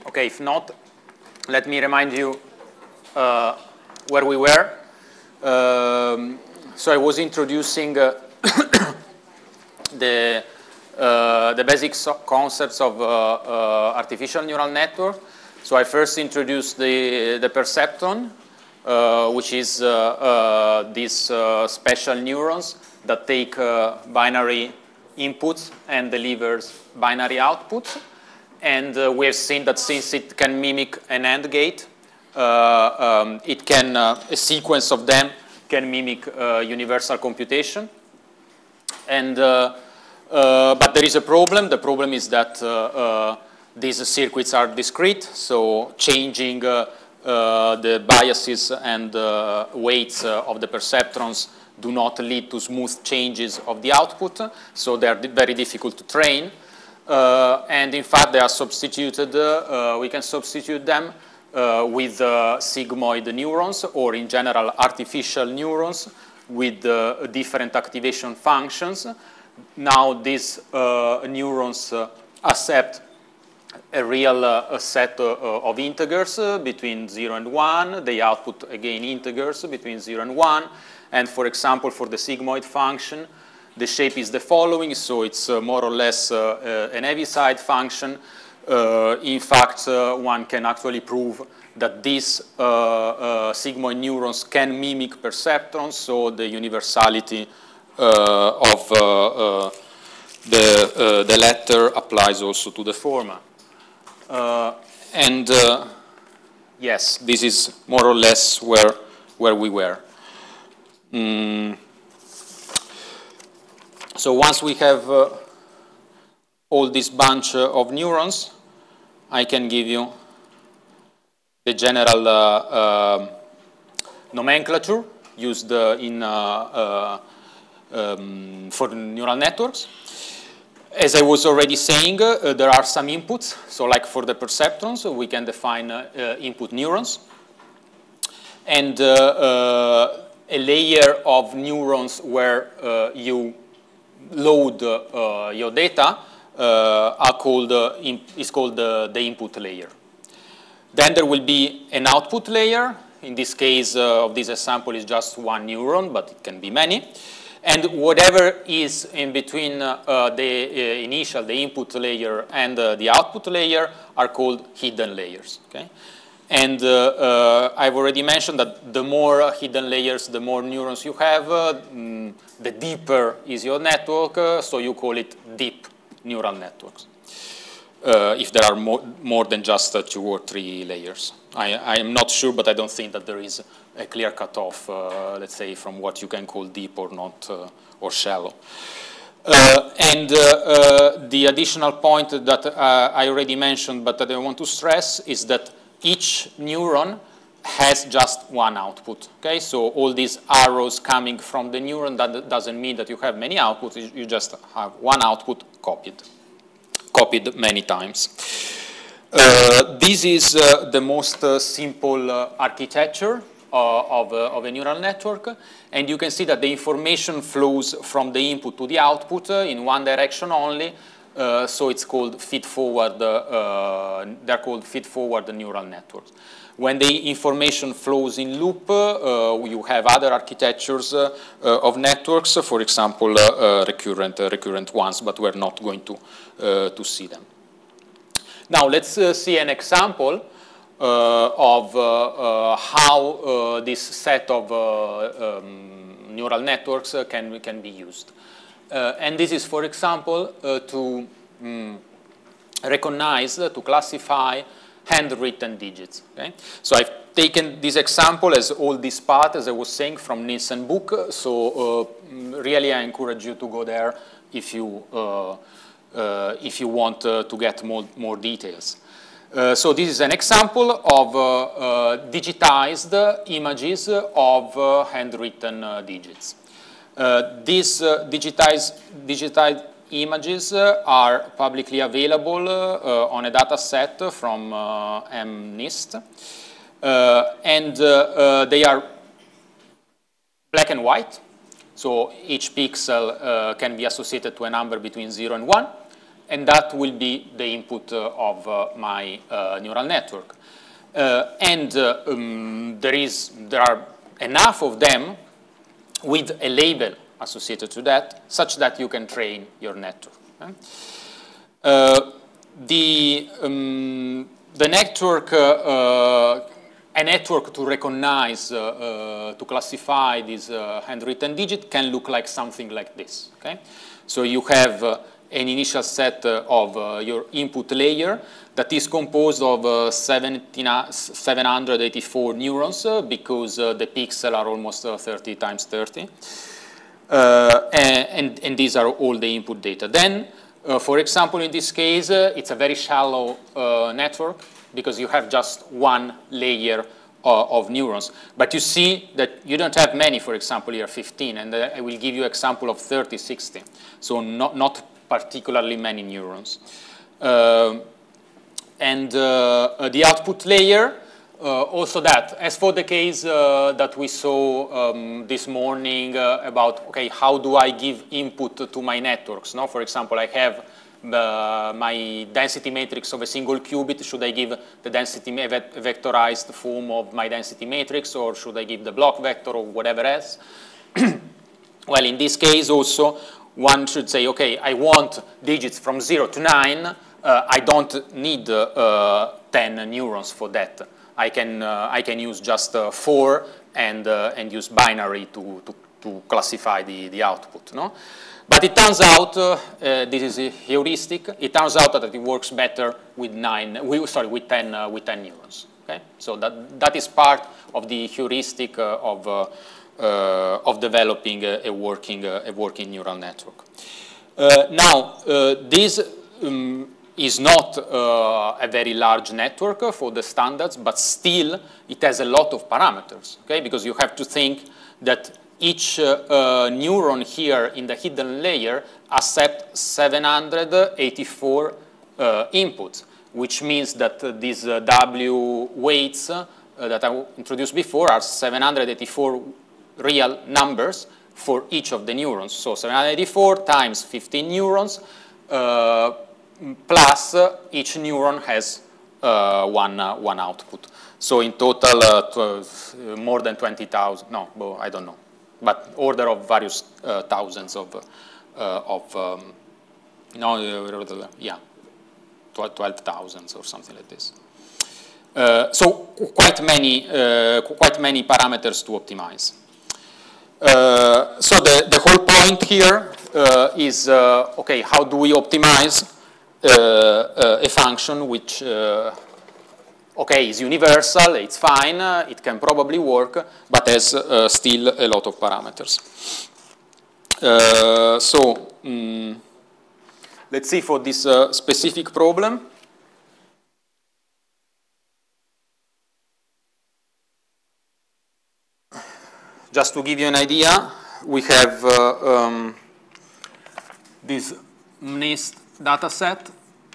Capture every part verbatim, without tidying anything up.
Okay, if not, let me remind you uh, where we were. Um, so I was introducing uh, the, uh, the basic so concepts of uh, uh, artificial neural network. So I first introduced the, the perceptron, uh, which is uh, uh, these uh, special neurons that take uh, binary inputs and delivers binary outputs. And uh, we have seen that since it can mimic an AND gate, uh, um, it can, uh, a sequence of them can mimic uh, universal computation. And, uh, uh, but there is a problem. The problem is that uh, uh, these circuits are discrete, so changing uh, uh, the biases and uh, weights uh, of the perceptrons do not lead to smooth changes of the output, so they are very difficult to train. Uh, and in fact, they are substituted, uh, uh, we can substitute them uh, with uh, sigmoid neurons, or in general, artificial neurons with uh, different activation functions. Now, these uh, neurons uh, accept a real uh, a set uh, of integers uh, between zero and one. They output, again, integers between zero and one. And for example, for the sigmoid function, the shape is the following, so it's uh, more or less uh, uh, an Heaviside function. Uh, in fact, uh, one can actually prove that these uh, uh, sigmoid neurons can mimic perceptrons, so the universality uh, of uh, uh, the, uh, the latter applies also to the former. Uh, and uh, yes, this is more or less where, where we were. Mm. So once we have uh, all this bunch uh, of neurons, I can give you the general uh, uh, nomenclature used uh, in, uh, uh, um, for neural networks. As I was already saying, uh, there are some inputs. So like for the perceptrons, we can define uh, uh, input neurons. And uh, uh, a layer of neurons where uh, you load uh, your data uh, are called, uh, in, is called uh, the input layer. Then there will be an output layer. In this case uh, of this example is just one neuron, but it can be many. And whatever is in between uh, uh, the uh, initial, the input layer and uh, the output layer are called hidden layers. Okay? And uh, uh, I've already mentioned that the more uh, hidden layers, the more neurons you have, uh, mm, the deeper is your network, uh, so you call it deep neural networks. Uh, if there are more, more than just uh, two or three layers. I, I am not sure, but I don't think that there is a clear cutoff, uh, let's say, from what you can call deep or not, uh, or shallow. Uh, and uh, uh, the additional point that uh, I already mentioned, but that I want to stress, is that each neuron has just one output, okay? So all these arrows coming from the neuron, that doesn't mean that you have many outputs, you just have one output copied, copied many times. Uh, this is uh, the most uh, simple uh, architecture uh, of, uh, of a neural network, and you can see that the information flows from the input to the output uh, in one direction only. Uh, so it's called feed-forward, uh, they're called feed-forward neural networks. When the information flows in loop, uh, you have other architectures uh, uh, of networks, for example, uh, uh, recurrent, uh, recurrent ones, but we're not going to, uh, to see them. Now let's uh, see an example uh, of uh, uh, how uh, this set of uh, um, neural networks uh, can, can be used. Uh, and this is, for example, uh, to um, recognize, uh, to classify handwritten digits. Okay? So I've taken this example as all this part, as I was saying, from Nielsen book. So uh, really, I encourage you to go there if you uh, uh, if you want uh, to get more more details. Uh, so this is an example of uh, uh, digitized images of uh, handwritten uh, digits. Uh, these uh, digitized, digitized images uh, are publicly available uh, on a data set from uh, MNIST. Uh, and uh, uh, they are black and white. So each pixel uh, can be associated to a number between zero and one. and that will be the input uh, of uh, my uh, neural network. Uh, and uh, um, there is, there are enough of them with a label associated to that, such that you can train your network. Okay? Uh, the, um, the network, uh, uh, a network to recognize, uh, uh, to classify these uh, handwritten digits can look like something like this. Okay? So you have uh, an initial set uh, of uh, your input layer that is composed of uh, seven hundred eighty-four neurons uh, because uh, the pixels are almost uh, thirty times thirty. Uh, and, and these are all the input data. Then, uh, for example, in this case, uh, it's a very shallow uh, network because you have just one layer uh, of neurons. But you see that you don't have many, for example, here fifteen, and uh, I will give you an example of thirty, sixty. So not, not particularly many neurons. Uh, and uh, the output layer, uh, also that. As for the case uh, that we saw um, this morning uh, about, okay, how do I give input to my networks? No? For example, I have the, my density matrix of a single qubit. Should I give the density vectorized form of my density matrix, or should I give the block vector or whatever else? Well, in this case also, one should say, okay, I want digits from zero to nine. Uh, I don't need uh, uh, ten neurons for that. I can uh, I can use just uh, four and uh, and use binary to to, to classify the the output. No, but it turns out uh, uh, this is a heuristic. It turns out that it works better with nine. We, sorry, with ten uh, with ten neurons. Okay, so that that is part of the heuristic uh, of. Uh, Uh, of developing a, a, working, uh, a working neural network. Uh, now, uh, this um, is not uh, a very large network for the standards, but still it has a lot of parameters, okay? Because you have to think that each uh, uh, neuron here in the hidden layer accepts seven hundred eighty-four uh, inputs, which means that uh, these uh, W weights uh, that I introduced before are seven hundred eighty-four real numbers for each of the neurons. So seven hundred eighty-four times fifteen neurons, uh, plus uh, each neuron has uh, one, uh, one output. So in total, uh, more than twenty thousand, no, well, I don't know, but order of various uh, thousands of, uh, of um, no, uh, yeah, twelve thousand or something like this. Uh, so quite many, uh, quite many parameters to optimize. Uh, so the, the whole point here uh, is, uh, okay, how do we optimize uh, uh, a function which, uh, okay, is universal, it's fine, uh, it can probably work, but has uh, still a lot of parameters. Uh, so um, let's see for this uh, specific problem. Just to give you an idea, we have uh, um, this MNIST data set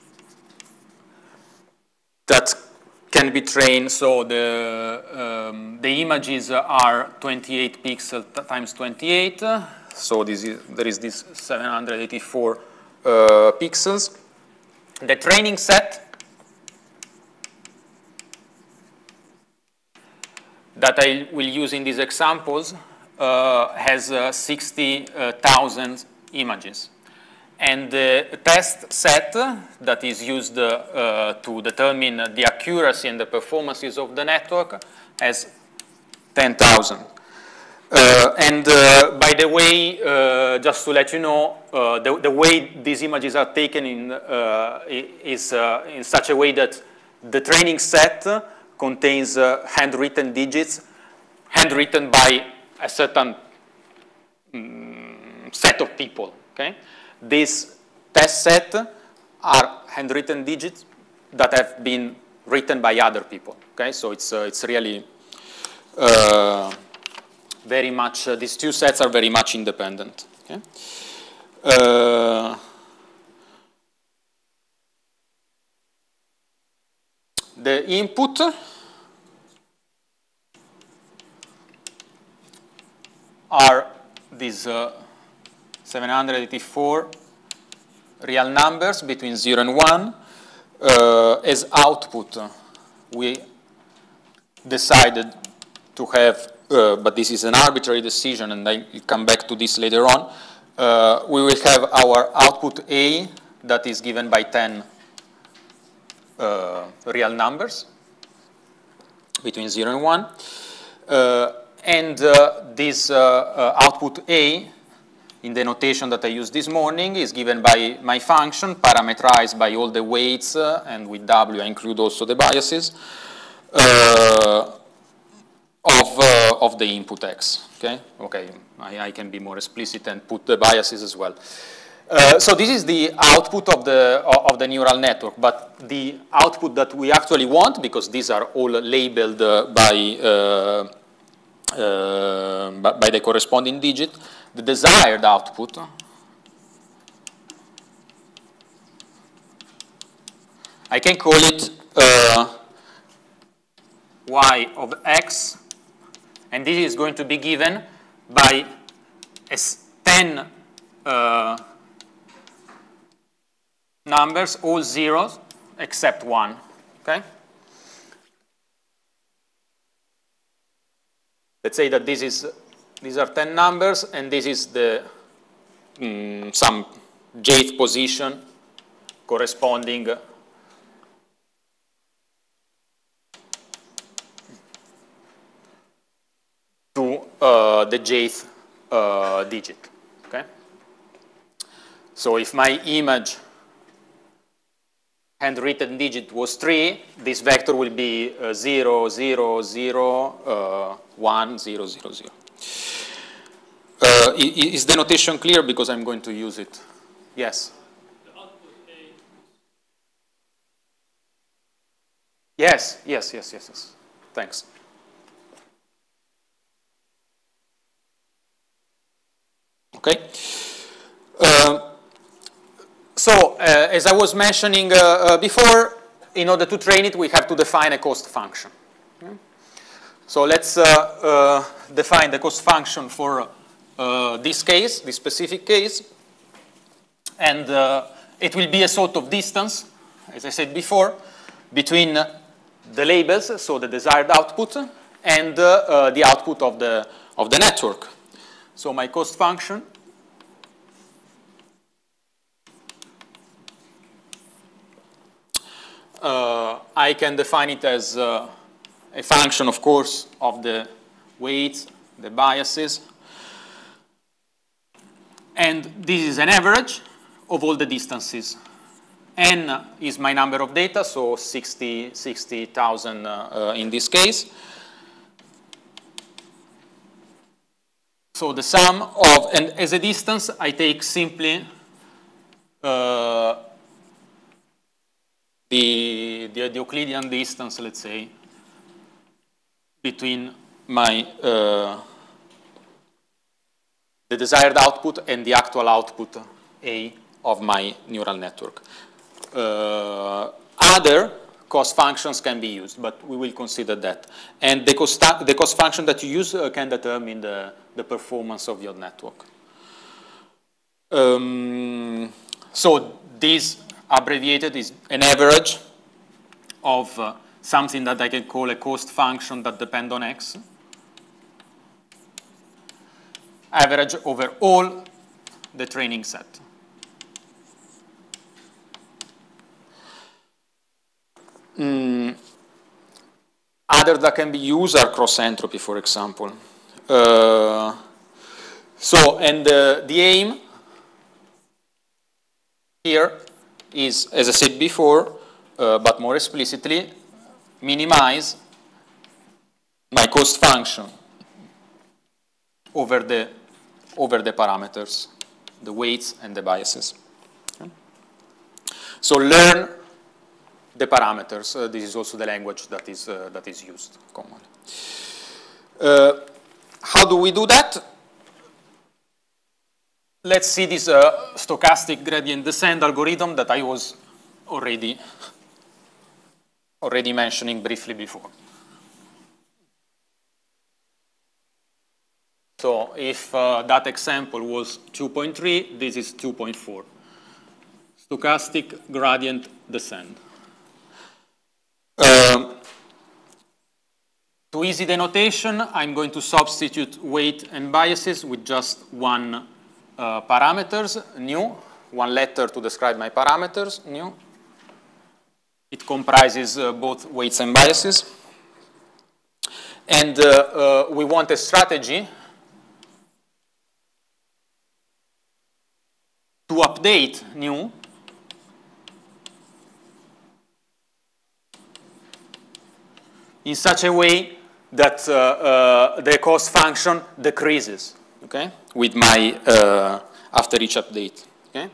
that can be trained. So the, um, the images are twenty-eight pixels times twenty-eight. So this is, there is this seven hundred eighty-four uh, pixels. The training set that I will use in these examples uh, has uh, sixty thousand images. And the test set that is used uh, to determine the accuracy and the performances of the network has ten thousand. Uh, and uh, by the way, uh, just to let you know, uh, the, the way these images are taken in, uh, is uh, in such a way that the training set contains uh, handwritten digits, handwritten by a certain um, set of people, okay? This test set are handwritten digits that have been written by other people, okay? So it's, uh, it's really uh, very much, uh, these two sets are very much independent, okay? Uh, the input are these uh, seven hundred eighty-four real numbers between zero and one. Uh, as output, we decided to have, uh, but this is an arbitrary decision, and I will come back to this later on. Uh, we will have our output A that is given by ten uh, real numbers between zero and one. Uh, and uh, this uh, uh, output A, in the notation that I used this morning, is given by my function, parameterized by all the weights, uh, and with W I include also the biases, uh, of, uh, of the input X. Okay, okay. I, I can be more explicit and put the biases as well. Uh, so this is the output of the, of the neural network, but the output that we actually want, because these are all labeled uh, by, uh, uh, by the corresponding digit, the desired output I can call it uh, y of x, and this is going to be given by as ten uh, numbers, all zeros except one. Okay? Let's say that this is these are ten numbers, and this is the mm, some jth position corresponding to uh, the jth uh, digit. Okay? So if my image handwritten digit was three, this vector will be uh, zero, zero, zero, uh, one, zero, zero, zero. Uh, is the notation clear? Because I'm going to use it. Yes? The output A. Yes, yes, yes, yes, yes. Thanks. Okay. Uh, so, uh, as I was mentioning uh, uh, before, in order to train it, we have to define a cost function. Okay? So let's uh, uh, define the cost function for uh, this case, this specific case. And uh, it will be a sort of distance, as I said before, between the labels, so the desired output, and uh, uh, the output of the, of the network. So my cost function uh, I can define it as uh, a function, of course, of the weights, the biases. And this is an average of all the distances. N is my number of data, so sixty thousand uh, uh, in this case. So the sum of, and as a distance, I take simply uh, the, the, the Euclidean distance, let's say, between my uh, the desired output and the actual output A of my neural network. Uh, other cost functions can be used, but we will consider that. And the cost, the cost function that you use uh, can determine the, the performance of your network. Um, so this abbreviated is an average of uh, something that I can call a cost function that depends on x. Average over all the training set. Mm. Other that can be used are cross entropy, for example. Uh, so, and uh, the aim here is, as I said before, uh, but more explicitly, minimize my cost function over the over the parameters, the weights and the biases. Okay. So learn the parameters. Uh, this is also the language that is uh, that is used commonly. Uh, how do we do that? Let's see this uh, stochastic gradient descent algorithm that I was already already mentioning briefly before. So if uh, that example was two point three, this is two point four. stochastic gradient descent. Uh, to easy the notation, I'm going to substitute weight and biases with just one uh, parameters, nu, one letter to describe my parameters, nu. It comprises uh, both weights and biases. And uh, uh, we want a strategy to update nu in such a way that uh, uh, the cost function decreases, okay, with my, uh, after each update, okay?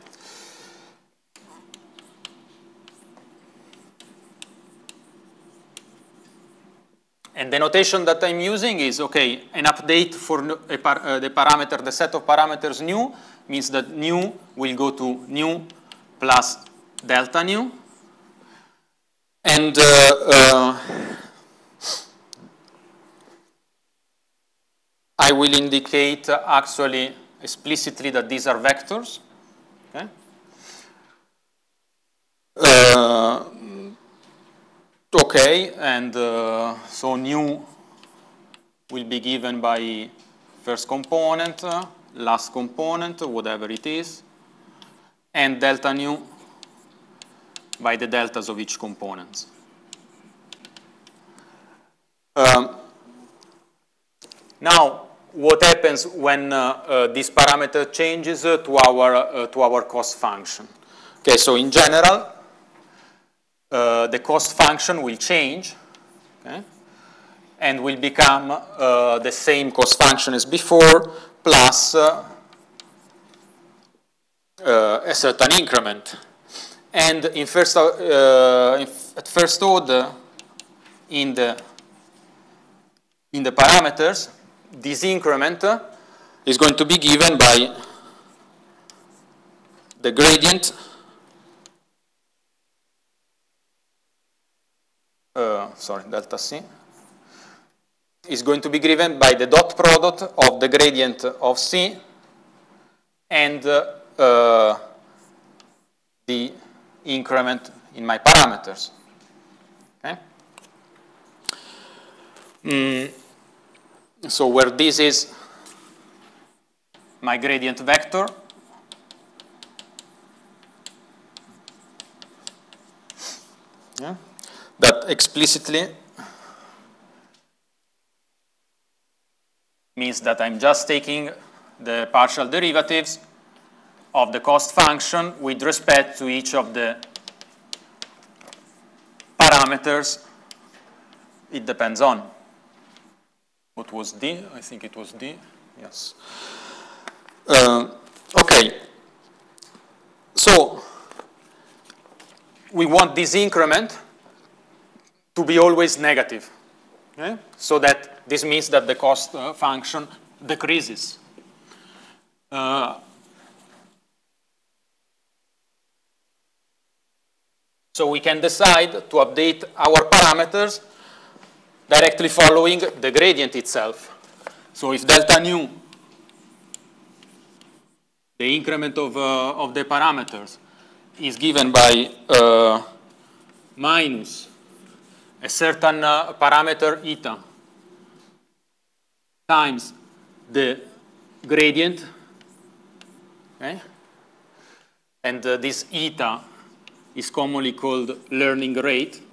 And the notation that I'm using is, okay, an update for a par uh, the parameter, the set of parameters nu, means that nu will go to nu plus delta nu. And uh, uh, I will indicate uh, actually explicitly that these are vectors. Okay? Uh, okay, and uh, so nu will be given by first component, uh, last component, whatever it is, and delta nu by the deltas of each component. Um, now, what happens when uh, uh, this parameter changes uh, to our uh, to our cost function? Okay, so in general, uh, the cost function will change, okay, and will become uh, the same cost function as before plus uh, uh, a certain increment. And in first, uh, in at first order, in the in the parameters, this increment is going to be given by the gradient uh, sorry, delta C is going to be given by the dot product of the gradient of C and uh, uh, the increment in my parameters. Okay? Mm. So where this is my gradient vector, yeah, that explicitly means that I'm just taking the partial derivatives of the cost function with respect to each of the parameters it depends on. What was D? I think it was D. Yes. Uh, okay. So we want this increment to be always negative. Okay? So that this means that the cost uh, function decreases. Uh, so we can decide to update our parameters directly following the gradient itself. So if delta nu, the increment of, uh, of the parameters, is given by uh, minus a certain uh, parameter eta times the gradient, okay? And uh, this eta is commonly called learning rate.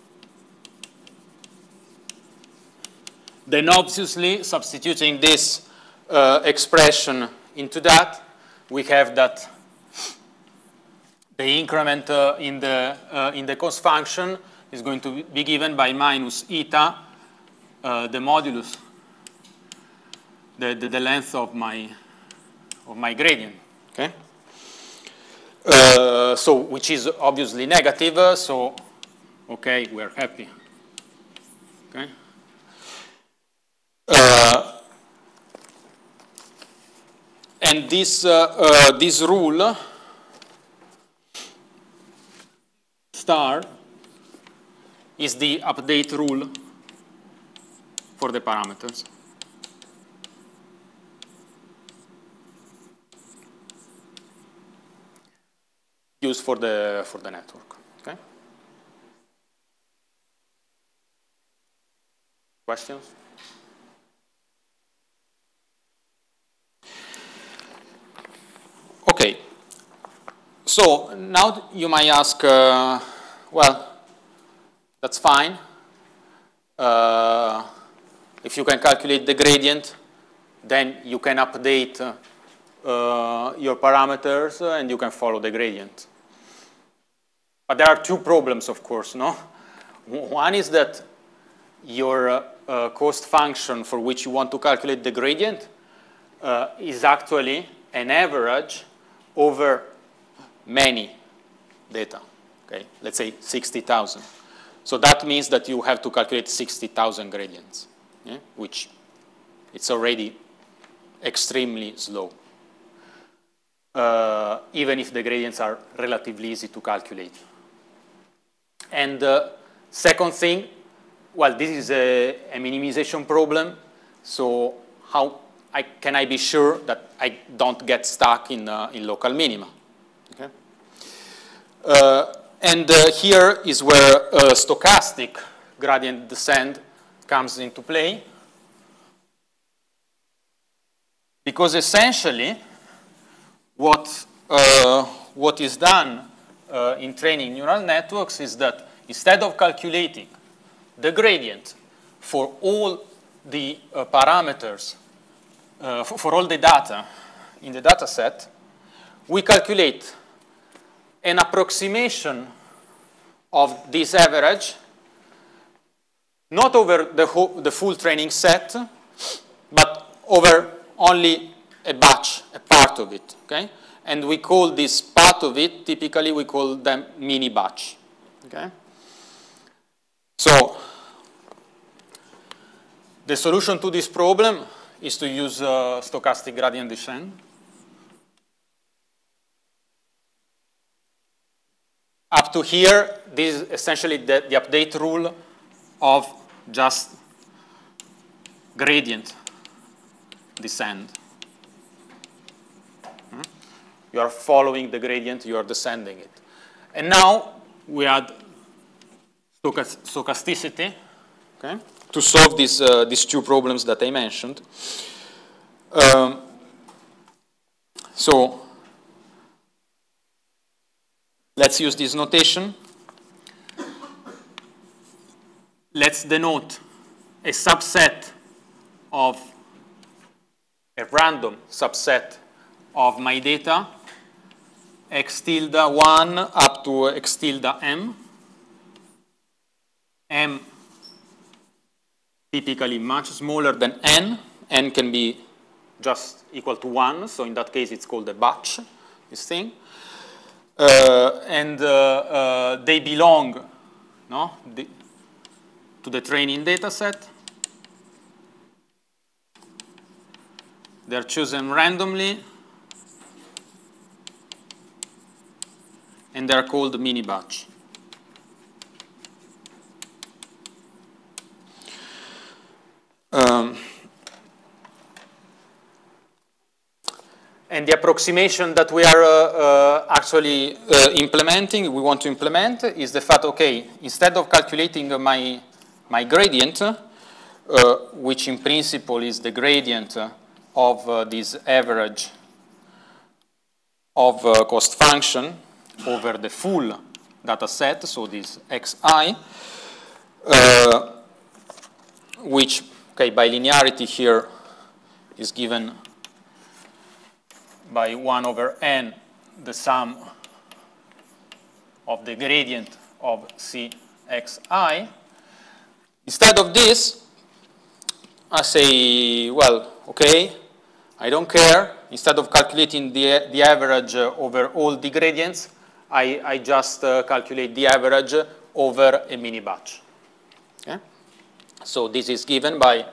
Then obviously, substituting this uh, expression into that, we have that the increment uh, in, the, uh, in the cost function is going to be given by minus eta, uh, the modulus, the, the, the length of my, of my gradient. Okay? Uh, so, which is obviously negative, uh, so, okay, we're happy. Okay? Uh, and this, uh, uh, this rule, star, is the update rule for the parameters. use for the, for the network. Okay? Questions? Okay. So now you might ask, uh, well, that's fine. Uh, if you can calculate the gradient, then you can update uh, uh, your parameters uh, and you can follow the gradient. But there are two problems, of course, no? One is that your uh, uh, cost function for which you want to calculate the gradient uh, is actually an average over many data, okay? Let's say sixty thousand. So that means that you have to calculate sixty thousand gradients, yeah? Which it's already extremely slow, uh, even if the gradients are relatively easy to calculate. And the uh, second thing, well, this is a, a minimization problem, so how I, can I be sure that I don't get stuck in, uh, in local minima? Okay? Uh, and uh, here is where uh, stochastic gradient descent comes into play. Because essentially, what, uh, what is done uh, in training neural networks is that instead of calculating the gradient for all the uh, parameters, uh, for, for all the data in the data set, we calculate an approximation of this average, not over the, whole, the full training set, but over only a batch, a part of it, okay? And we call this part of it, typically we call them mini batch, okay? So the solution to this problem is to use uh, stochastic gradient descent. Up to here, this is essentially the, the update rule of just gradient descent. Hmm? You are following the gradient, you are descending it. And now we add stochasticity, okay, to solve these, uh, these two problems that I mentioned. Um, so let's use this notation. Let's denote a subset of a random subset of my data, x tilde one up to x tilde m. M typically much smaller than n. N can be just equal to one, so in that case it's called a batch, this thing. Uh, and uh, uh, they belong no, the, to the training data set. They're chosen randomly, and they're called mini batch. Um, and the approximation that we are uh, uh, actually uh, implementing, we want to implement, is the fact, okay, instead of calculating my, my gradient, uh, which in principle is the gradient of uh, this average of uh, cost function over the full data set, so this xi, uh, which, okay, by linearity here is given by one over n, the sum of the gradient of cxi. Instead of this, I say, well, okay, I don't care. Instead of calculating the, the average uh, over all the gradients, I, I just uh, calculate the average over a mini batch. Okay? So this is given by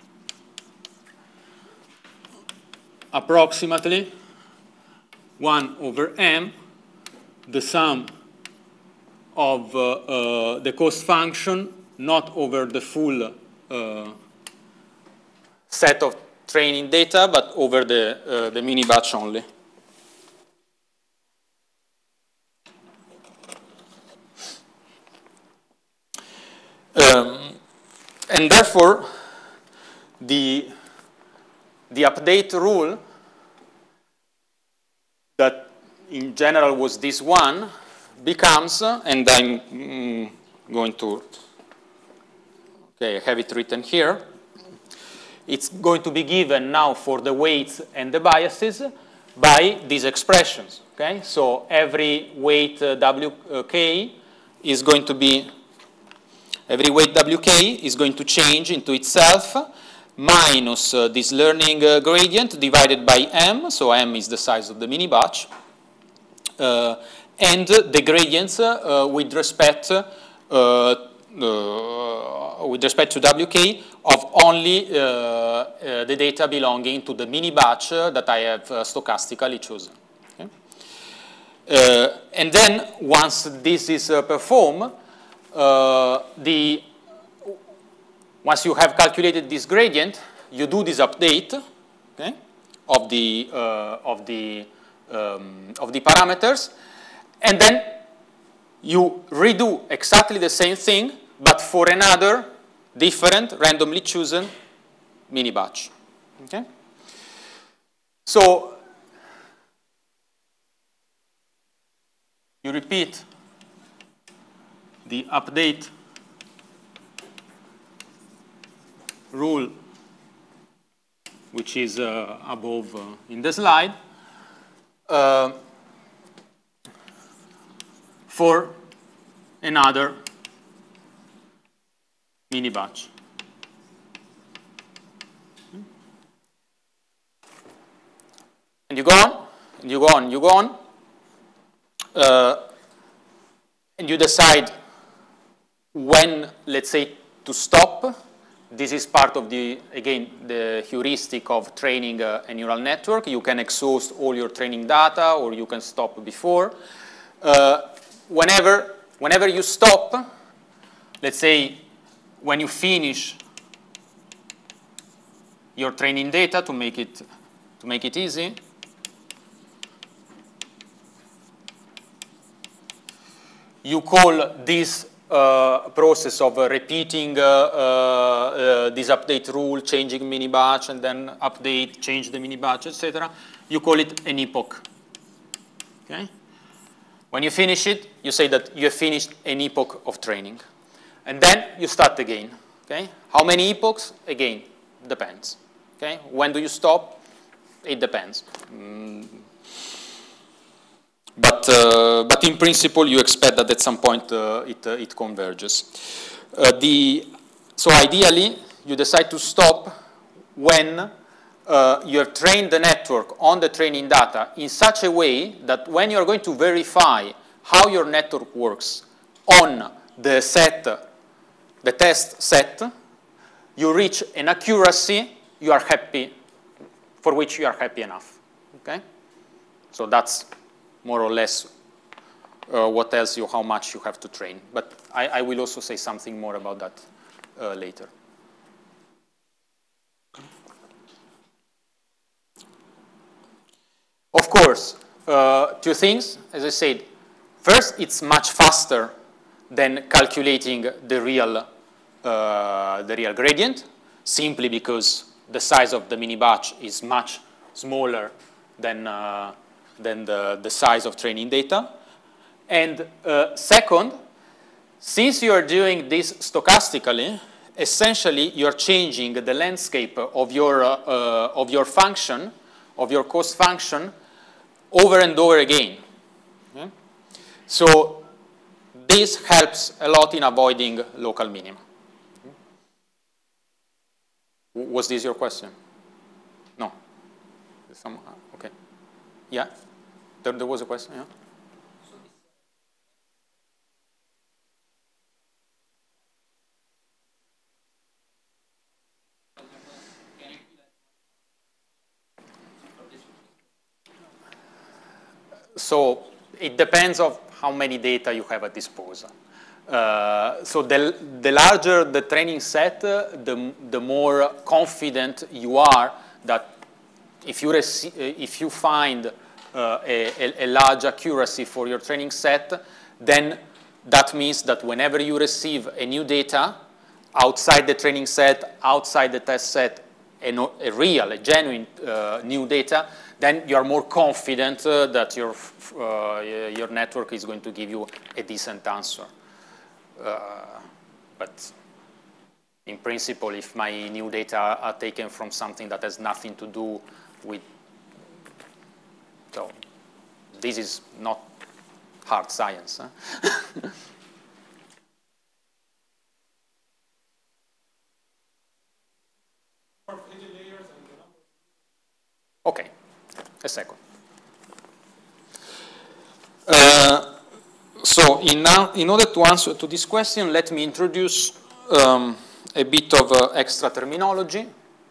approximately one over m, the sum of uh, uh, the cost function, not over the full uh, set of training data, but over the, uh, the mini batch only. and therefore, the, the update rule that in general was this one becomes, and I'm mm, going to, okay, have it written here. It's going to be given now for the weights and the biases by these expressions, okay? So every weight uh, W K is going to be, every weight W K is going to change into itself minus uh, this learning uh, gradient divided by M, so M is the size of the mini batch, uh, and the gradients uh, with respect uh, uh, with respect to W K of only uh, uh, the data belonging to the mini batch uh, that I have uh, stochastically chosen. Okay? Uh, and then once this is uh, performed, uh, the once you have calculated this gradient, you do this update, okay, of the uh, of the um, of the parameters, and then you redo exactly the same thing, but for another different, randomly chosen mini batch. Okay. So you repeat the update rule, which is uh, above uh, in the slide, uh, for another mini batch. And you go on, and you go on, you go on, uh, and you decide when, let's say, to stop. This is part of the, again, the heuristic of training uh, a neural network. You can exhaust all your training data, or you can stop before. Uh, whenever, whenever you stop, let's say when you finish your training data, to make it, to make it easy, you call this Uh, process of uh, repeating uh, uh, uh, this update rule, changing mini batch, and then update, change the mini batch, et cetera. You call it an epoch. Okay? When you finish it, you say that you have finished an epoch of training. And then you start again. Okay? How many epochs? Again, depends. Okay? When do you stop? It depends. Mm. But, uh, but in principle, you expect that at some point uh, it, uh, it converges. Uh, the, so ideally, you decide to stop when uh, you have trained the network on the training data in such a way that when you're going to verify how your network works on the set, the test set, you reach an accuracy you are happy, for which you are happy enough. Okay? So that's more or less uh, what tells you how much you have to train. But I, I will also say something more about that uh, later. Of course, uh, two things, as I said. First, it's much faster than calculating the real, uh, the real gradient, simply because the size of the mini batch is much smaller than uh, than the, the size of training data. And uh, second, since you are doing this stochastically, essentially you're changing the landscape of your, uh, uh, of your function, of your cost function, over and over again. Okay? So this helps a lot in avoiding local minima. Was this your question? No? Some, okay. Yeah? There, there was a question, yeah? So it depends on how many data you have at disposal. Uh, so the, the larger the training set, uh, the, the more confident you are that if you, if you find Uh, a, a large accuracy for your training set, then that means that whenever you receive a new data, outside the training set, outside the test set, a, no, a real, a genuine uh, new data, then you are more confident uh, that your, uh, your network is going to give you a decent answer. Uh, but in principle, if my new data are taken from something that has nothing to do with, so this is not hard science. Huh? Okay, a second. Uh, so in, now, in order to answer to this question, let me introduce um, a bit of uh, extra terminology.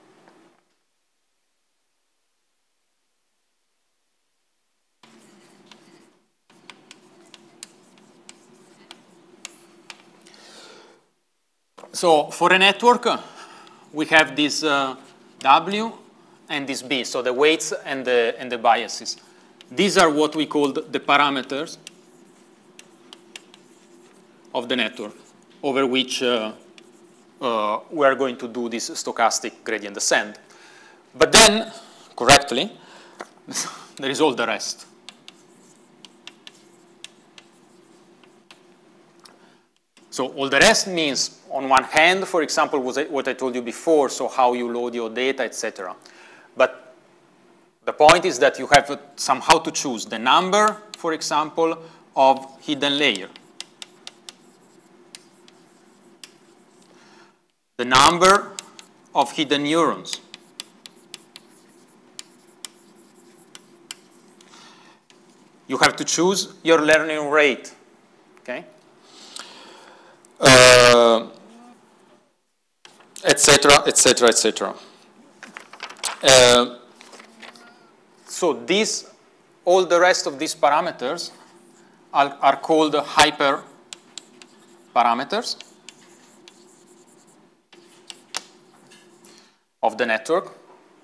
So for a network, we have this uh, W and this B, so the weights and the, and the biases. These are what we call the parameters of the network over which uh, uh, we are going to do this stochastic gradient descent. But then, correctly, there is all the rest. So all the rest means, on one hand, for example, what I told you before, so how you load your data, et cetera. But the point is that you have somehow to choose the number, for example, of hidden layer, the number of hidden neurons, you have to choose your learning rate, okay? Uh, et cetera, et cetera, et cetera. Uh, so these, all the rest of these parameters are, are called hyper parameters of the network.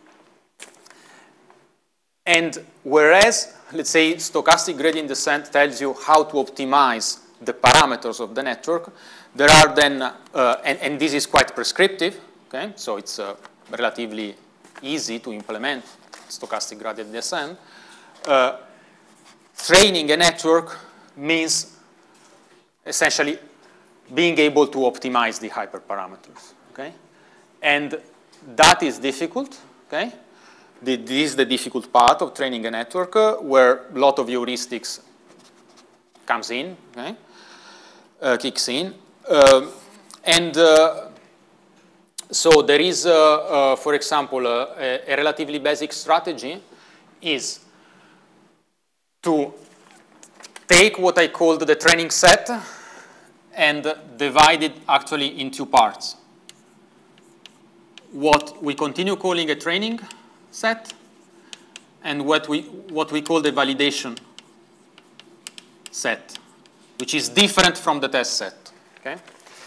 And whereas, let's say, stochastic gradient descent tells you how to optimize the parameters of the network, there are then, uh, and, and this is quite prescriptive, okay? So it's uh, relatively easy to implement stochastic gradient descent. Uh, training a network means essentially being able to optimize the hyperparameters, okay? And that is difficult, okay? The, this is the difficult part of training a network uh, where a lot of heuristics comes in, okay? Uh, kicks in. Uh, and uh, so there is, uh, uh, for example, uh, a, a relatively basic strategy is to take what I called the training set and divide it actually in two parts. What we continue calling a training set and what we, what we call the validation set, which is different from the test set, okay?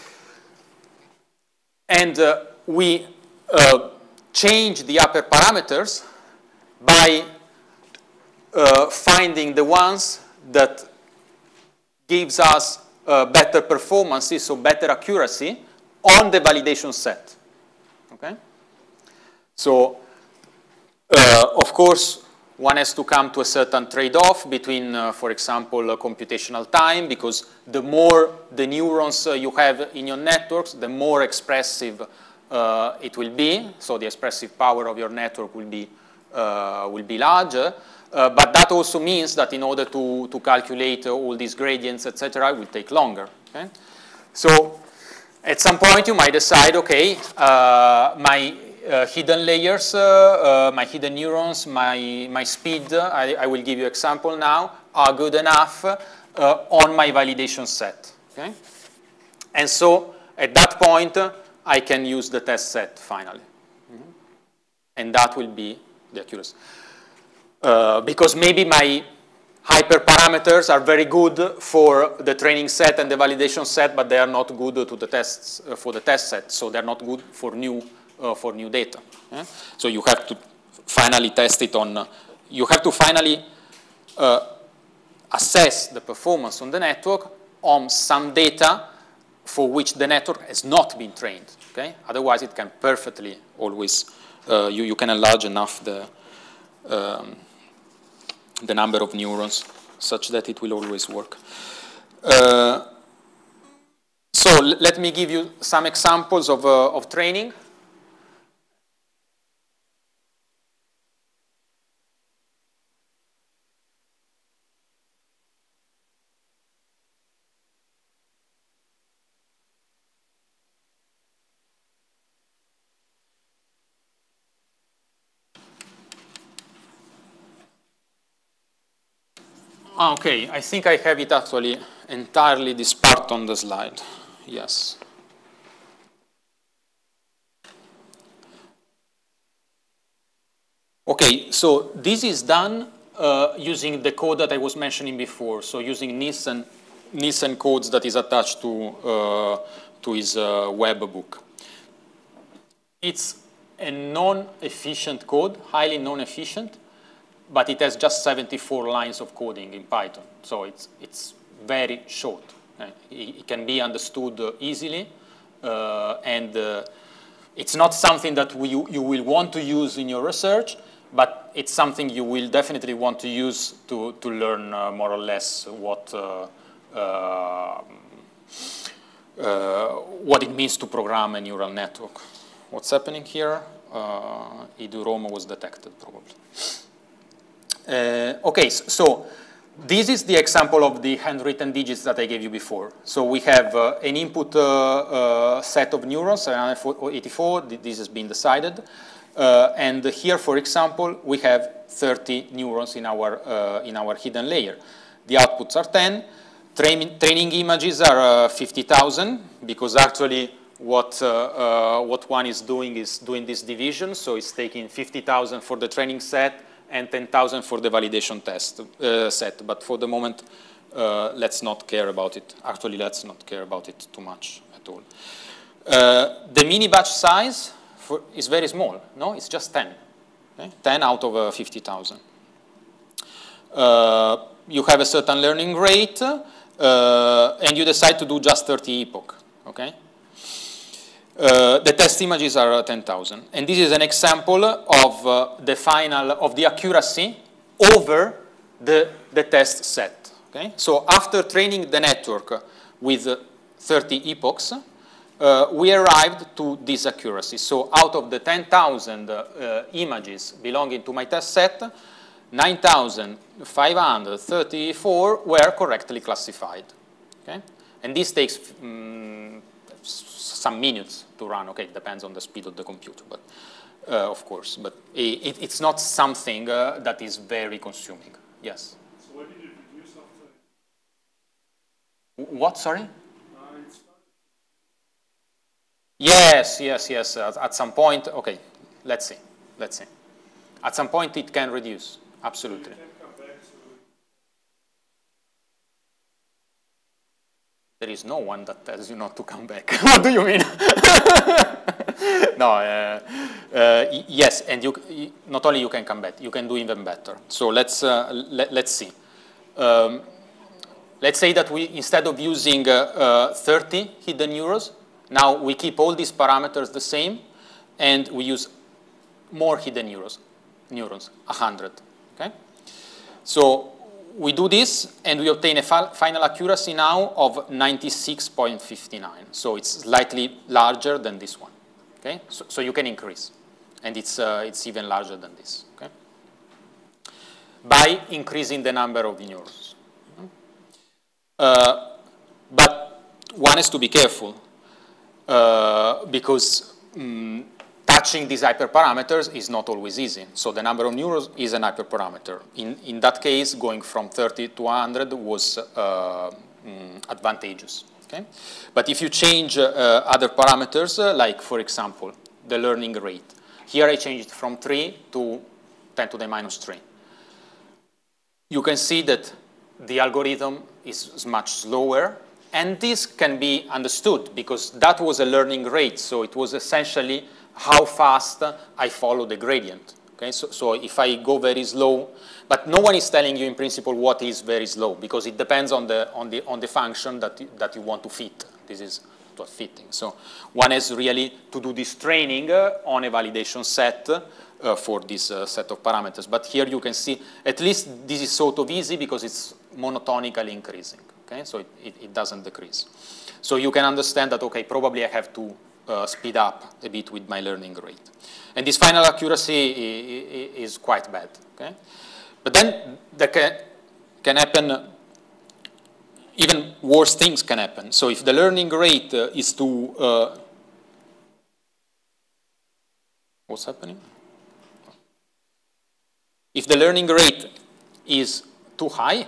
And uh, we uh, change the upper parameters by uh, finding the ones that gives us uh, better performances, so better accuracy on the validation set, okay? So, uh, of course, one has to come to a certain trade-off between, uh, for example, uh, computational time, because the more the neurons uh, you have in your networks, the more expressive uh, it will be. So the expressive power of your network will be, uh, will be larger. Uh, but that also means that in order to, to calculate uh, all these gradients, et cetera, it will take longer. Okay? So at some point you might decide, okay, uh, my Uh, hidden layers, uh, uh, my hidden neurons, my, my speed, uh, I, I will give you example now, are good enough uh, on my validation set. Okay? And so at that point, uh, I can use the test set finally. Mm-hmm. And that will be the accuracy. Uh, because maybe my hyperparameters are very good for the training set and the validation set, but they are not good to the tests, uh, for the test set. So they're not good for new Uh, for new data. Yeah? So you have to finally test it on, uh, you have to finally uh, assess the performance on the network on some data for which the network has not been trained. Okay? Otherwise, it can perfectly always, uh, you, you can enlarge enough the, um, the number of neurons such that it will always work. Uh, so let me give you some examples of, uh, of training. Ah, okay, I think I have it actually entirely this part on the slide. Yes. Okay, so this is done uh, using the code that I was mentioning before. So using Nielsen, Nielsen codes that is attached to, uh, to his uh, web book. It's a non-efficient code, highly non-efficient, but it has just seventy-four lines of coding in Python. So it's, it's very short. Uh, it, it can be understood uh, easily, uh, and uh, it's not something that we, you, you will want to use in your research, but it's something you will definitely want to use to, to learn uh, more or less what, uh, uh, uh, what it means to program a neural network. What's happening here? Uh, Iduroma was detected, probably. Uh, okay, so this is the example of the handwritten digits that I gave you before. So we have uh, an input uh, uh, set of neurons, seven hundred eighty-four, this has been decided. Uh, and here, for example, we have thirty neurons in our, uh, in our hidden layer. The outputs are ten. Train, training images are uh, fifty thousand, because actually what, uh, uh, what one is doing is doing this division. So it's taking fifty thousand for the training set and ten thousand for the validation test uh, set. But for the moment, uh, let's not care about it. Actually, let's not care about it too much at all. Uh, the mini batch size for, is very small. No, it's just ten. Okay? ten out of uh, fifty thousand. Uh, you have a certain learning rate, uh, and you decide to do just thirty epoch. Okay? Uh, the test images are uh, ten thousand. And this is an example of uh, the final, of the accuracy over the, the test set. Okay? So after training the network with uh, thirty epochs, uh, we arrived to this accuracy. So out of the ten thousand uh, images belonging to my test set, nine thousand five hundred thirty-four were correctly classified. Okay? And this takes um, some minutes to run. Okay, it depends on the speed of the computer, but uh, of course. But it, it's not something uh, that is very consuming. Yes? So why did it reduce after? What, sorry? Uh, yes, yes, yes. At, at some point, okay, let's see. Let's see. At some point, it can reduce. Absolutely. There is no one that tells you not to come back. What do you mean? No, uh, uh, yes, and you, not only you can come back, you can do even better. So let's, uh, let, let's see. Um, let's say that we, instead of using uh, uh, thirty hidden neurons, now we keep all these parameters the same, and we use more hidden neurons, neurons, one hundred. Okay? So we do this, and we obtain a final accuracy now of ninety-six point five nine. So it's slightly larger than this one. Okay? So, so you can increase, and it's, uh, it's even larger than this. Okay? By increasing the number of neurons. Uh, but one has to be careful, uh, because um, touching these hyperparameters is not always easy. So the number of neurons is an hyperparameter. In, in that case, going from thirty to one hundred was uh, mm, advantageous. Okay? But if you change uh, other parameters, uh, like, for example, the learning rate. Here I changed it from three to ten to the minus three. You can see that the algorithm is much slower. And this can be understood because that was a learning rate. So it was essentially how fast I follow the gradient. Okay? So, so if I go very slow, but no one is telling you in principle what is very slow because it depends on the, on the, on the function that you, that you want to fit. this is not fitting. So one has really to do this training uh, on a validation set uh, for this uh, set of parameters. But here you can see, at least this is sort of easy because it's monotonically increasing, okay? So it, it, it doesn't decrease. So you can understand that, okay, probably I have to uh, speed up a bit with my learning rate. And this final accuracy is quite bad, okay? But then there can, can happen, even worse things can happen. So if the learning rate uh, is to, uh, what's happening? If the learning rate is too high,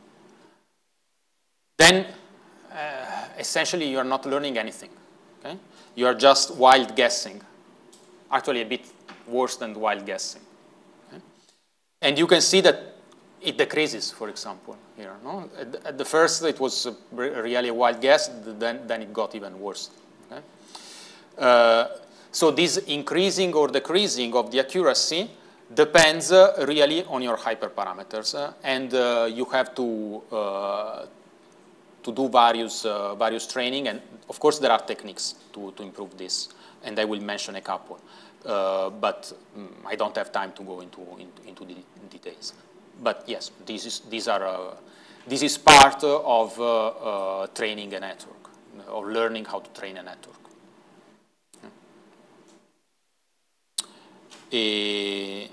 then uh, essentially you are not learning anything, okay? You are just wild guessing. Actually a bit worse than wild guessing. Okay? And you can see that it decreases, for example, here. No? At, at the first it was a, really a wild guess, then, then it got even worse. Okay? Uh, so this increasing or decreasing of the accuracy depends uh, really on your hyperparameters, uh, and uh, you have to, uh, to do various, uh, various training, and of course there are techniques to, to improve this, and I will mention a couple. Uh, but um, I don't have time to go into, into, into the details. But yes, this is, these are, uh, this is part of uh, uh, training a network, or learning how to train a network. Uh,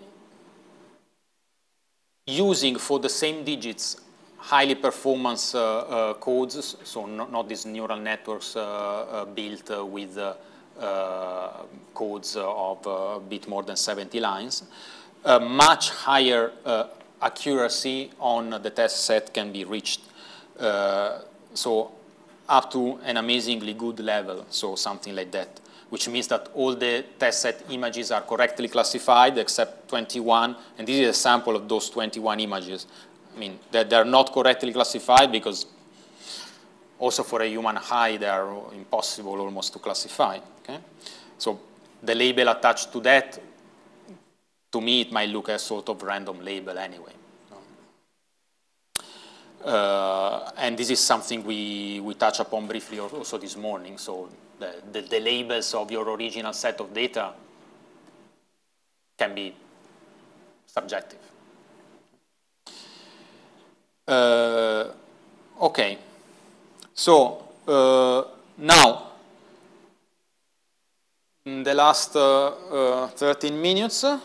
using for the same digits highly performance uh, uh, codes, so not, not these neural networks uh, uh, built uh, with uh, Uh, codes of uh, a bit more than seventy lines, a much higher uh, accuracy on the test set can be reached. Uh, so up to an amazingly good level, so something like that, which means that all the test set images are correctly classified except twenty-one, and this is a sample of those twenty-one images. I mean, that they're not correctly classified because also for a human eye, they are impossible almost to classify. Okay? So the label attached to that, to me, it might look a sort of random label anyway. Uh, and this is something we, we touch upon briefly also this morning. So the, the, the labels of your original set of data can be subjective. Uh, okay. So uh, now, in the last uh, uh, thirteen minutes, uh,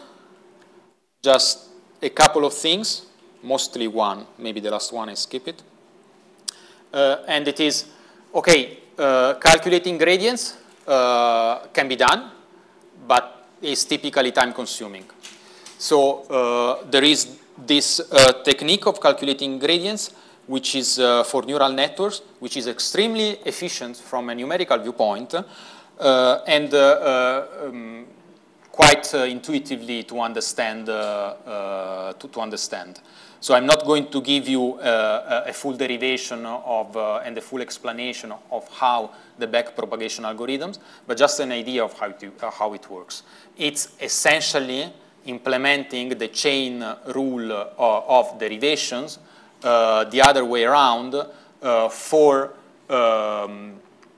just a couple of things, mostly one, maybe the last one, I skip it. Uh, and it is, okay, uh, calculating gradients uh, can be done, but is typically time consuming. So uh, there is this uh, technique of calculating gradients, which is uh, for neural networks, which is extremely efficient from a numerical viewpoint, uh, and uh, uh, um, quite uh, intuitively to understand. Uh, uh, to, to understand. So I'm not going to give you uh, a full derivation of uh, and a full explanation of how the backpropagation algorithms, but just an idea of how it, uh, how it works. It's essentially implementing the chain rule uh, of derivations uh, the other way around uh, for um,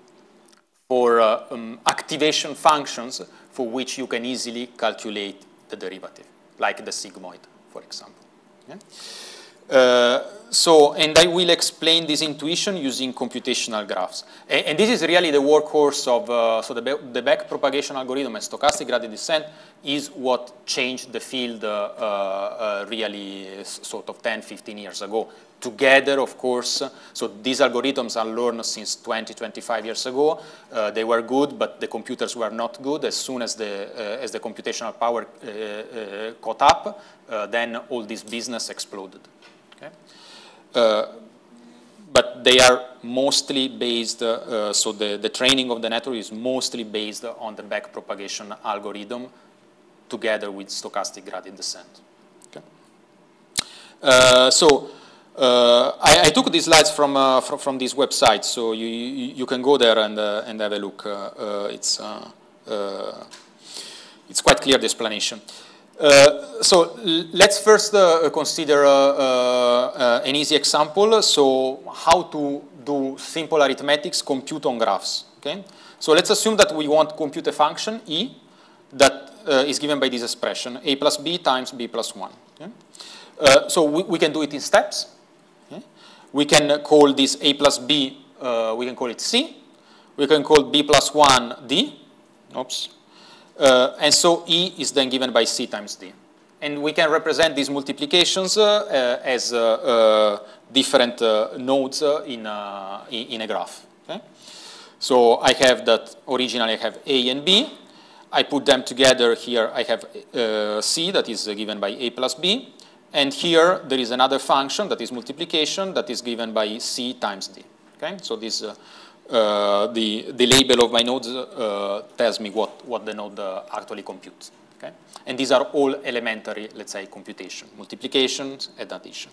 for uh, um, activation functions for which you can easily calculate the derivative, like the sigmoid, for example. Okay? Uh, so, and I will explain this intuition using computational graphs. And, and this is really the workhorse of, uh, so the, the backpropagation algorithm and stochastic gradient descent is what changed the field uh, uh, really sort of ten, fifteen years ago. Together, of course, so these algorithms are learned since twenty, twenty-five years ago. Uh, they were good, but the computers were not good. As soon as the, uh, as the computational power uh, uh, caught up, uh, then all this business exploded. Okay? Uh, but they are mostly based, uh, so the, the training of the network is mostly based on the backpropagation algorithm together with stochastic gradient descent. Okay? Uh, so, Uh, I, I took these slides from, uh, from, from this website, so you, you, you can go there and, uh, and have a look. Uh, uh, it's, uh, uh, it's quite clear, the explanation. Uh, so let's first uh, consider uh, uh, an easy example. So how to do simple arithmetics compute on graphs. Okay? So let's assume that we want to compute a function e that uh, is given by this expression, a plus b times b plus one. Okay? Uh, so we, we can do it in steps. Okay? We can call this a plus b, uh, we can call it c. We can call b plus one d. Oops. Uh, and so e is then given by c times d. And we can represent these multiplications uh, uh, as uh, uh, different uh, nodes uh, in, uh, in a graph. Okay? So I have that originally I have a and b. I put them together here. I have uh, c that is uh, given by a plus b. And here there is another function that is multiplication that is given by c times d. Okay? So this uh, uh, the, the label of my nodes uh, tells me what, what the node uh, actually computes. Okay? And these are all elementary, let's say, computation, multiplications and addition.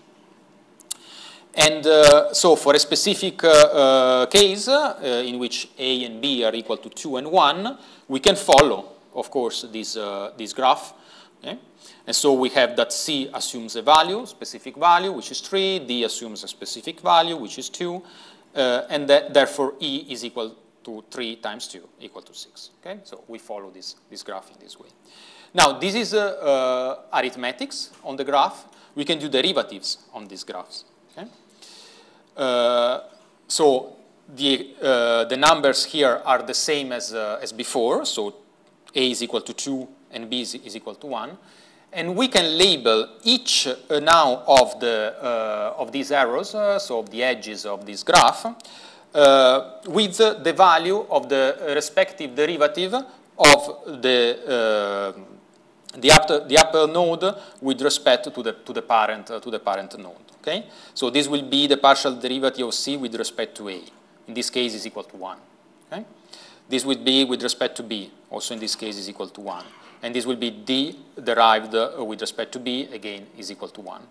And uh, so for a specific uh, uh, case uh, in which a and b are equal to two and one, we can follow, of course, this, uh, this graph. Okay? And so we have that c assumes a value, specific value, which is three, d assumes a specific value, which is two, uh, and that therefore e is equal to three times two, equal to six. Okay? So we follow this, this graph in this way. Now, this is uh, uh, arithmetics on the graph. We can do derivatives on these graphs. Okay? Uh, so the, uh, the numbers here are the same as, uh, as before. So a is equal to two and b is, is equal to one. And we can label each uh, now of, the, uh, of these arrows, uh, so of the edges of this graph, uh, with uh, the value of the respective derivative of the uh, The upper, the upper node with respect to the, to the, parent, uh, to the parent node. Okay? So this will be the partial derivative of c with respect to a. In this case is equal to one. Okay? This would be with respect to b. Also in this case is equal to one. And this will be d derived uh, with respect to b, again, is equal to one.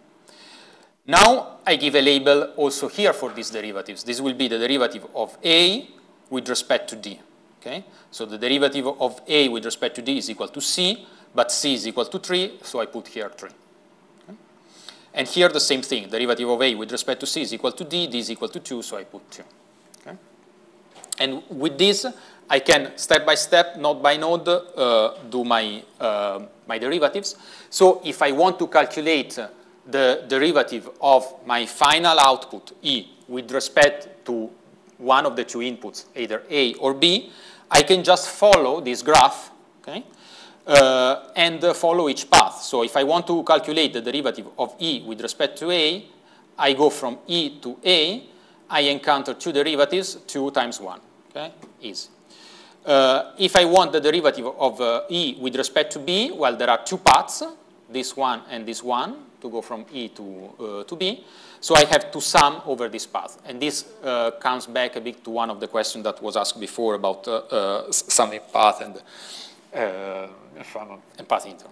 Now I give a label also here for these derivatives. This will be the derivative of a with respect to d. Okay? So the derivative of a with respect to d is equal to c. But c is equal to three, so I put here three. Okay? And here the same thing. Derivative of a with respect to c is equal to d, d is equal to two, so I put two. Okay? And with this, I can, step by step, node by node, uh, do my, uh, my derivatives. So if I want to calculate the derivative of my final output, e, with respect to one of the two inputs, either a or b, I can just follow this graph, okay? Uh, and uh, follow each path. So if I want to calculate the derivative of e with respect to a, I go from e to a, I encounter two derivatives, two times one, okay, easy. Uh, if I want the derivative of uh, e with respect to b, well, there are two paths, this one and this one, to go from e to, uh, to b. So I have to sum over this path. And this uh, comes back a bit to one of the questions that was asked before about uh, uh, summing path and Uh, and path intern.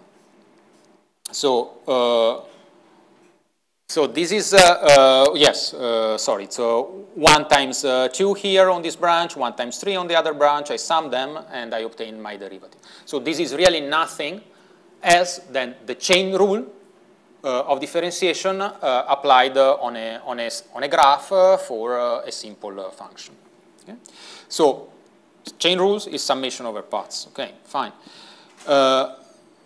So, uh, so this is, uh, uh, yes, uh, sorry, so one times uh, two here on this branch, one times three on the other branch, I sum them and I obtain my derivative. So this is really nothing else than the chain rule uh, of differentiation uh, applied uh, on, a, on, a, on a graph uh, for uh, a simple uh, function. Okay? So, chain rules is summation over paths. Okay, fine. Uh,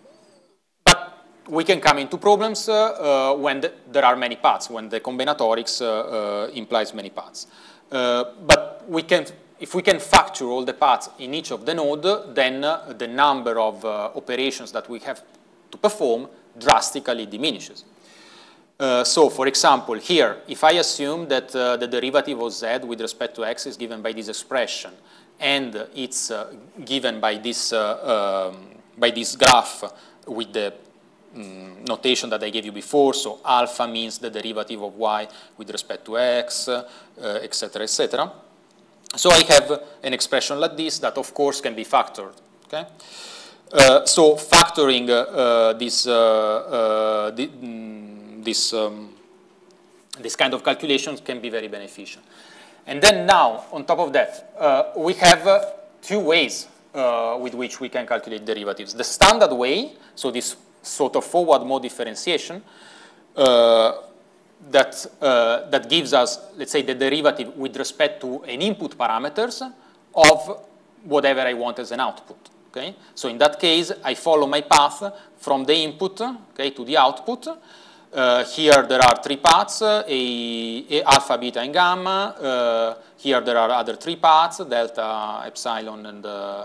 but we can come into problems uh, uh, when the, there are many paths, when the combinatorics uh, uh, implies many paths. Uh, but we can, if we can factor all the paths in each of the node, then uh, the number of uh, operations that we have to perform drastically diminishes. Uh, so, for example, here, if I assume that uh, the derivative of z with respect to x is given by this expression, and it's uh, given by this, uh, um, by this graph with the um, notation that I gave you before. So alpha means the derivative of y with respect to x, uh, et cetera, et cetera. So I have an expression like this that, of course, can be factored. Okay? Uh, so factoring uh, uh, this, uh, uh, the, mm, this, um, this kind of calculations can be very beneficial. And then now, on top of that, uh, we have uh, two ways uh, with which we can calculate derivatives. The standard way, so this sort of forward mode differentiation, uh, that, uh, that gives us, let's say, the derivative with respect to an input parameters of whatever I want as an output. Okay? So in that case, I follow my path from the input, okay, to the output. Uh, here there are three paths, a, a alpha, beta, and gamma. Uh, here there are other three paths, delta, epsilon, and, uh,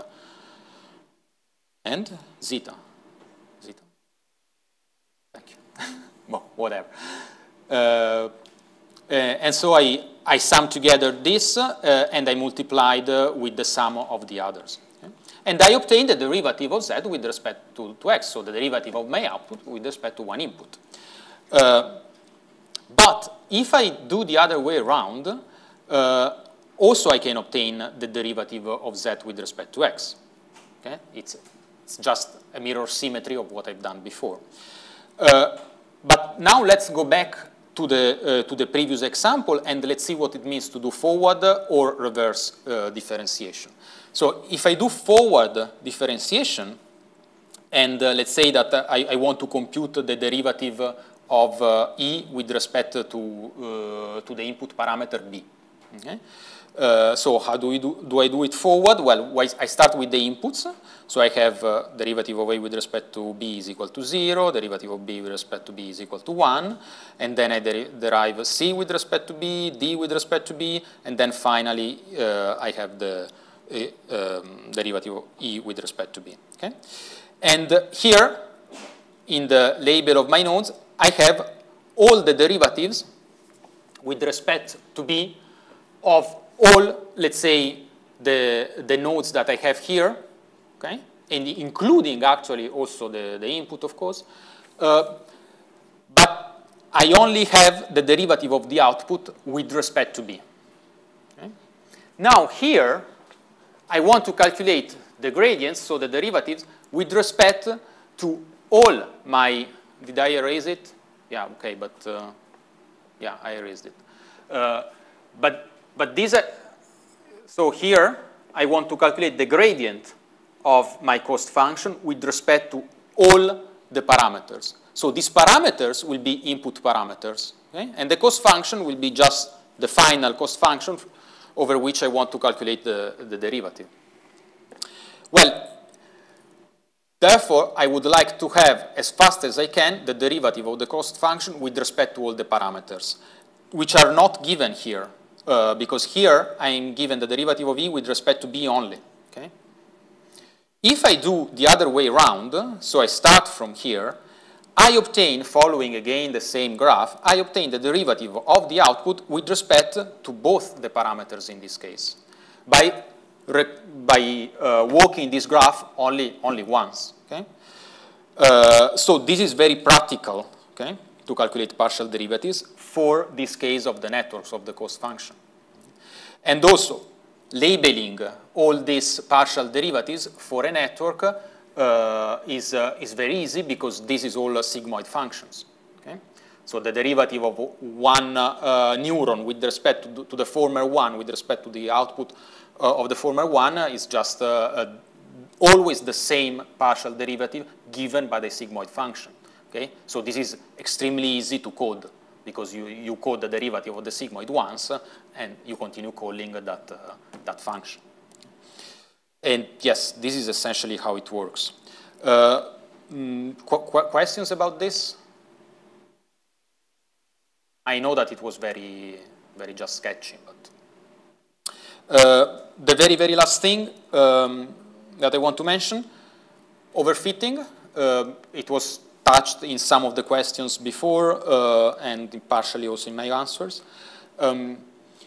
and zeta. Zeta. Thank you. Well, whatever. Uh, uh, and so I, I sum together this, uh, and I multiplied uh, with the sum of the others. Okay? And I obtain the derivative of z with respect to, to x, so the derivative of my output with respect to one input. Uh, but if I do the other way around, uh, also I can obtain the derivative of z with respect to x. Okay? It's, it's just a mirror symmetry of what I've done before. Uh, but now let's go back to the, uh, to the previous example, and let's see what it means to do forward or reverse uh, differentiation. So if I do forward differentiation, and uh, let's say that uh, I, I want to compute the derivative of uh, E with respect to, uh, to the input parameter B. Okay? Uh, so how do, we do, do I do it forward? Well, I start with the inputs. So I have uh, derivative of A with respect to B is equal to zero, derivative of B with respect to B is equal to one, and then I der derive C with respect to B, D with respect to B, and then finally uh, I have the uh, um, derivative of E with respect to B. Okay? And uh, here, in the label of my nodes, I have all the derivatives with respect to B of all, let's say, the, the nodes that I have here, okay, and including actually also the, the input, of course. Uh, but I only have the derivative of the output with respect to B. Okay? Now here, I want to calculate the gradients, so the derivatives, with respect to all my, did I erase it? Yeah, okay, but uh, yeah, I erased it. Uh, but but these are, so here I want to calculate the gradient of my cost function with respect to all the parameters. So these parameters will be input parameters, okay? And the cost function will be just the final cost function over which I want to calculate the, the derivative. Well, therefore, I would like to have, as fast as I can, the derivative of the cost function with respect to all the parameters, which are not given here, uh, because here I am given the derivative of E with respect to B only. Okay? If I do the other way around, so I start from here, I obtain, following again the same graph, I obtain the derivative of the output with respect to both the parameters in this case, by by uh, walking this graph only, only once. Okay? Uh, so this is very practical, okay, to calculate partial derivatives for this case of the networks of the cost function. And also, labeling all these partial derivatives for a network uh, is, uh, is very easy because this is all uh, sigmoid functions. Okay? So the derivative of one uh, neuron with respect to the, to the former one with respect to the output Uh, of the former one uh, is just uh, uh, always the same partial derivative given by the sigmoid function. Okay? So this is extremely easy to code because you, you code the derivative of the sigmoid once uh, and you continue calling that, uh, that function. And yes, this is essentially how it works. Uh, mm, qu qu questions about this? I know that it was very, very just sketchy, but. Uh, the very, very last thing um, that I want to mention, overfitting. Uh, it was touched in some of the questions before uh, and partially also in my answers. Um,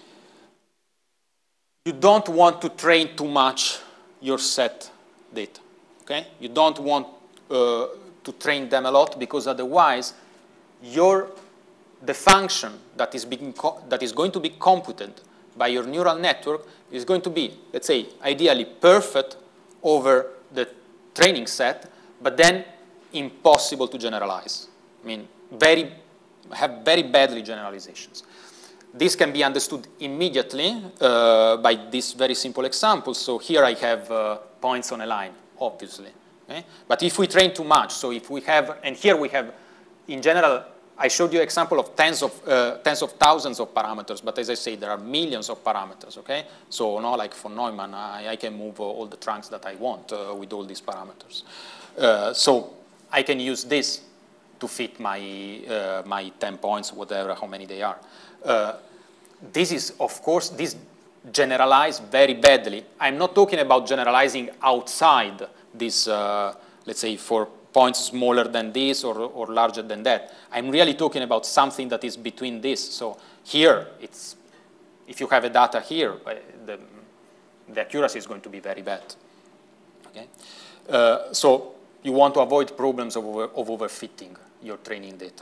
you don't want to train too much your set data, okay? You don't want uh, to train them a lot because otherwise your, the function that is, being co that is going to be computed by your neural network is going to be, let's say, ideally perfect over the training set, but then impossible to generalize. I mean, very, have very badly generalizations. This can be understood immediately uh, by this very simple example. So here I have uh, points on a line, obviously. Okay? But if we train too much, so if we have, and here we have, in general, I showed you an example of tens of, uh, tens of thousands of parameters, but as I say, there are millions of parameters, okay? So, no, like for Neumann, I, I can move uh, all the trunks that I want uh, with all these parameters. Uh, so, I can use this to fit my, uh, my ten points, whatever, how many they are. Uh, this is, of course, this generalize very badly. I'm not talking about generalizing outside this, uh, let's say, for points smaller than this or, or larger than that. I'm really talking about something that is between this. So here, it's, if you have a data here, the, the accuracy is going to be very bad. Okay? Uh, so you want to avoid problems of, over, of overfitting your training data.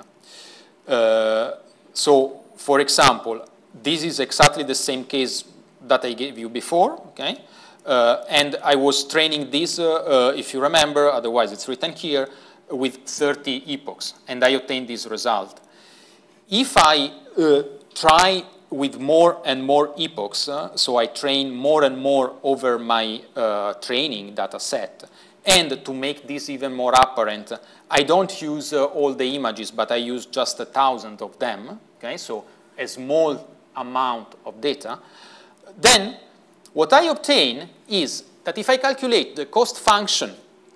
Uh, so for example, this is exactly the same case that I gave you before, okay? Uh, and I was training this, uh, uh, if you remember, otherwise it's written here, with thirty epochs, and I obtained this result. If I uh, try with more and more epochs, uh, so I train more and more over my uh, training data set, and to make this even more apparent, I don't use uh, all the images, but I use just a thousand of them, okay? So a small amount of data. Then what I obtain is that if I calculate the cost function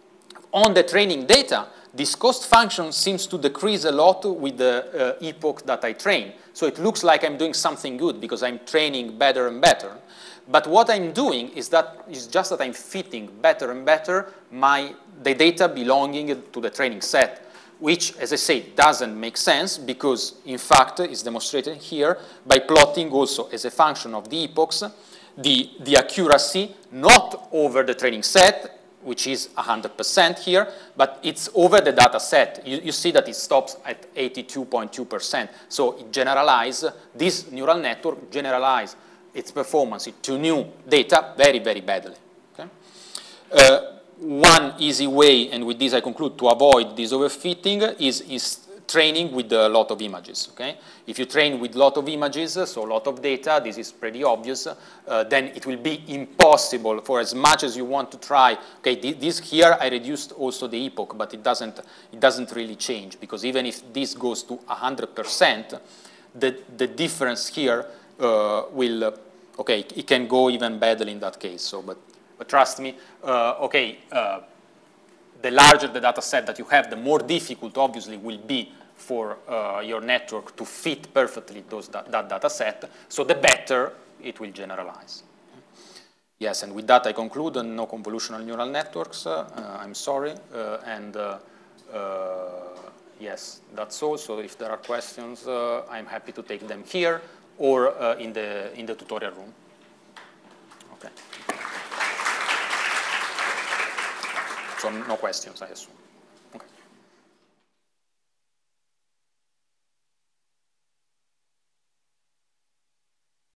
on the training data, this cost function seems to decrease a lot with the uh, epoch that I train. So it looks like I'm doing something good because I'm training better and better. But what I'm doing is that is just that I'm fitting better and better my the data belonging to the training set, which, as I say, doesn't make sense because, in fact, is demonstrated here by plotting also as a function of the epochs the, the accuracy not over the training set, which is one hundred percent here, but it's over the data set. You, you see that it stops at eighty-two point two percent. So it generalizes, this neural network generalizes its performance to new data very, very badly. Okay? Uh, one easy way, and with this I conclude, to avoid this overfitting is, is training with a lot of images, okay? If you train with a lot of images, so a lot of data, this is pretty obvious, uh, then it will be impossible for as much as you want to try. Okay, this here I reduced also the epoch, but it doesn't, it doesn't really change because even if this goes to one hundred percent, the, the difference here uh, will, uh, okay, it can go even badly in that case, so, but, but trust me, uh, okay, uh, the larger the data set that you have, the more difficult, obviously, will be for uh, your network to fit perfectly those da that data set, so the better it will generalize. Yes, and with that I conclude, uh, no convolutional neural networks, uh, uh, I'm sorry, uh, and uh, uh, yes, that's all. So if there are questions, uh, I'm happy to take them here or uh, in, the, in the tutorial room. Okay. So no questions, I assume.